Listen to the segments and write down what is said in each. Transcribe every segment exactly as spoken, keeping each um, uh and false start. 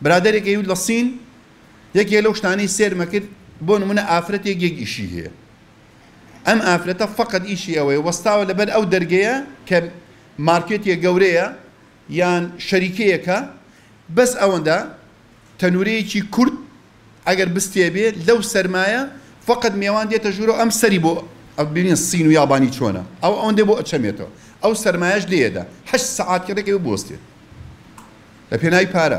برادێک ئەوی لە سین یەکێ لەو شتانەی سێرمە کرد بۆ نمونە ئافرەتێک یەک ئیشی هەیە ئەم ئافرەتە فقط ئیشی ئەوەیە وەستاوە لەبەر ئەو دەرگەیە کە مارکێتێک گەورەیە یان شەریکەیەکە بەس ئەوەندە تەنورەیەکی کورد ئەگەر بستێ بێ لەو سەرمایە فقط میێوان دێتە ژوورە ئەم سەری بۆ ببینین سین و یابانی چۆنە ئەو ئەوەندە بۆ ئەچەمێتەوە ئەو سەرمایەش لێدا هەشت سەعات کردێکی بۆستێت لە پێناوی پارە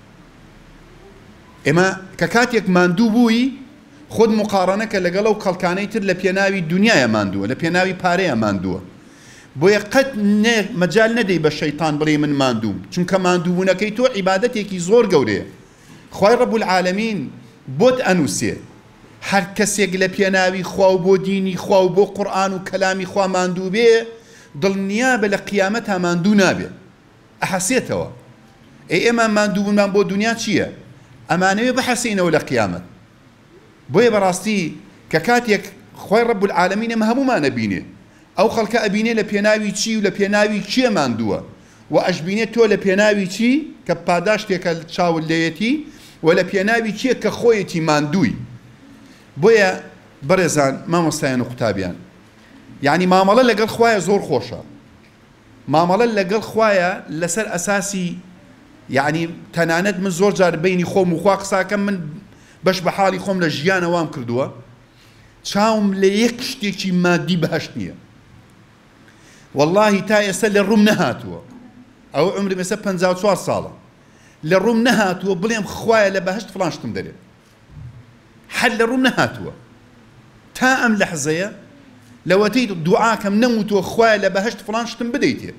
ئێمە کە کاتێک ماندوو بووی خۆت مقارنەکە لەگەڵ ئەو کەڵکانەی تر لە پێناوی دنیایە ماندووە لە پێناوی پارەیە ماندووە بۆیە قەت مەجال نەدەی بە شەیطان بڵێ من ماندووم چونکە ماندووبوونەکەی تۆ عیبادەتێکی زۆر گەورەیە خوای ڕەب العالەمین بۆت ئەنووسێ هەر کەسێک لە پێناوی خوا و بۆ دینی خوا و بۆ قورئان و کەلامی خوا ماندوو بێ دڵنیا بە لە قیامەتها ماندوو نابێ ئەحەسێتەوە ئەی ئێمە ماندووبوونمان بۆ دنیا چییە؟ ئەمانەوێ بەحەسینەوە لە قیامەت بۆیە بەڕاستی کە کاتێک خوای ڕەب العالەمین ئێمە هەموومان ئەبینێ ئەو خەڵکە ئەبینێ لە پێناوی چی و لە پێناوی کێ ماندووە و ئەشبینێت تۆ لە پێناوی چی کە پاداشتێکە چاول لێیەتی و لە پێناوی کێ کە خۆیەتی ماندووی بۆیە بەڕێزان مامۆستایان و قوتابیان یعنی مامەڵە لەگەڵ خوایە زۆر خۆشە مامەڵە لەگەڵ خوایە لەسەر ئەساسی یعنی تەنانەت من زۆر جار بینی خۆم و خوا قساکەم من بەش بە حاڵی خۆم لە ژیانەوام کردووە چاوم لە یەک شتێکی مادی بەهەشت نییە واللهی تا ئێستا لە ڕووم نەهاتووە ئەو عمرم ئێستا پەنجا و چوار ساڵە لە ڕووم نەهاتووە بڵێم خوایە لە بەهەشت فڵان شتم دەرێت حل لە ڕووم نەهاتووە تا ئەم لەحزەیە لەوەتەی دوعاکەم نەموتووە خوایە لە بەهەشت فڵان شتم بدەیتێ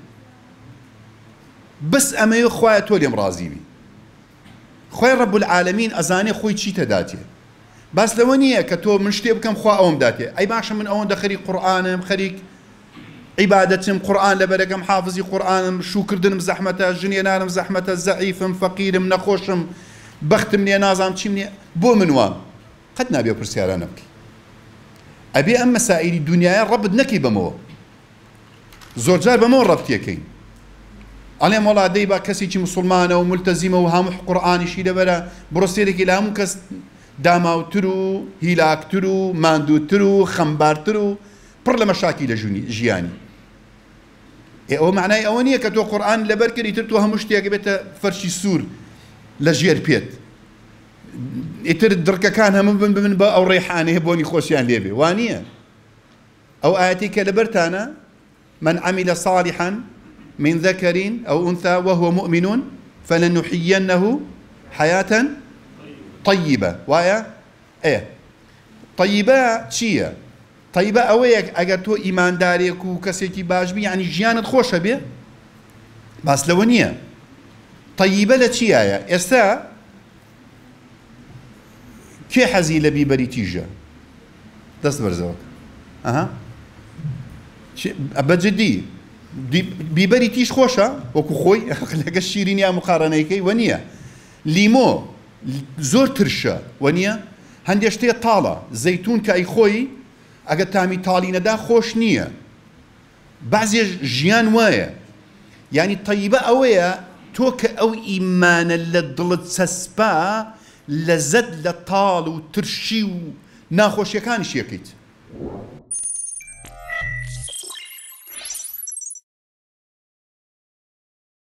بەس ئەمەیە خوایە تۆ لێم ڕازی بی خوای ڕەب العالەمین ئەزانێ خۆی چیتە داتێ باس لەوە نییە کە تۆ من شتێ بکەم خوا ئەوم داتێ ئەی باشە من ئەوەندە خەریک قورئانم خەریک عیبادەتم قورئان لەبەرەکەم حافزی قورئانم شوکردنم زەحمەتە ژنێنانم زەحمەتە زەعیفم فەقیرم نەخۆشم بەختم نییە نازانم چیم نییە بۆ من وام قەت نابێ پرسیارانە بکەی ئەبێ ئەم مەسائیلی دنیایە ڕەبت نەکەی بەمەوە زۆر جار بەمەوە ڕەبتیەکەین ئەڵێم وەڵا دەی با کەسێکی مسڵمانە و ملتەزیمە و هەموو قورئانیشی لەبەرە بڕۆ سێرێکی لە هەموو کەس داماوتر و هیلاکتر و ماندووتر و خەمبارتر و پڕ لە مەشاکی لە ژیانی ئەوە معنای ئەوە نییە کە تۆ قورئان لەبەر کردی تر تۆ هەموو شتێک بێتە فەرشی سوور لە ژێر پێت ئیتر دڕکەکان هەموو بن بن بە ئەو ڕێحانەیە بۆنی خۆشیان لێبێ وانییە ئەو ئاەتی کە لەبەرتانە من عمل صالحا من ذكر أو أنثى وهو مؤمن فلنحيينه حياة طيبة ويا إيه طيبة شيء طيبة أويك أجر تو إيمان داريك وكسيتي باجبي يعني جيانت خوشة به بس لو نية طيبة لشيء يا إستا كي حزي لبي بري تيجا دست برزوك أها أبد جدي بیبەری تیش خۆشە وەکو خۆی لەگە شیرینیا مقارنەیەکەی وە نییە لیمۆ زۆر ترشە وە نییە هەندێک شتێ تاڵە زەیتون کە ئەی خۆی ئەگە تامی تاڵی نەدا خۆش نییە بەعزێ ژیان وایە یعنی طەیبە ئەوەیە تۆ کە ئەو ئیمانە لە دڵت سەسپا لەزەت لە تاڵ و ترشی و ناخۆشیەکانیش یەکەیت